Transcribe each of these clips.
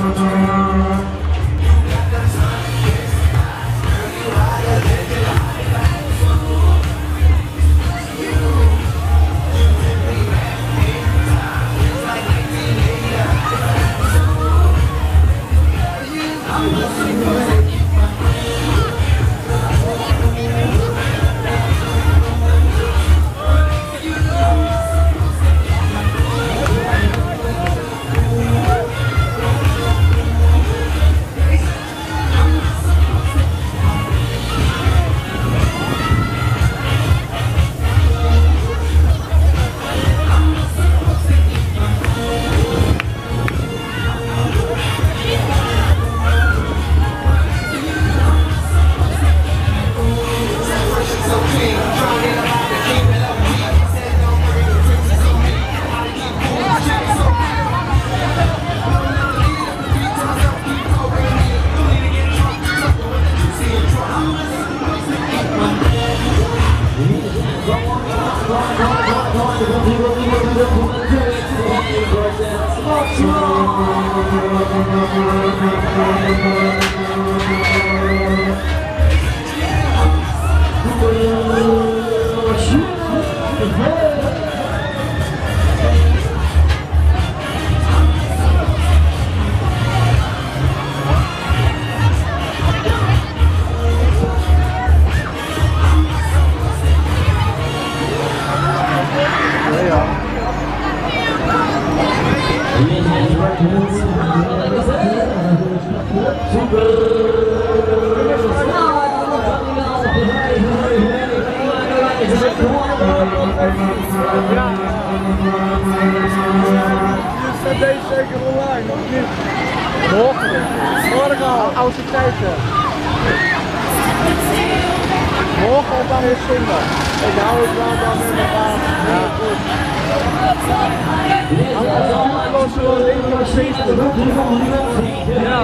Deze zeker online, of niet? Morgen? Morgen al, als je tijd hebt. Morgen of dan weer zondag. Ik hou het wel dan in de baan. Ja, goed. Als je wel dingen van de steeds te doen. Ja.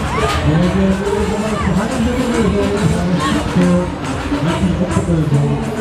Thank you.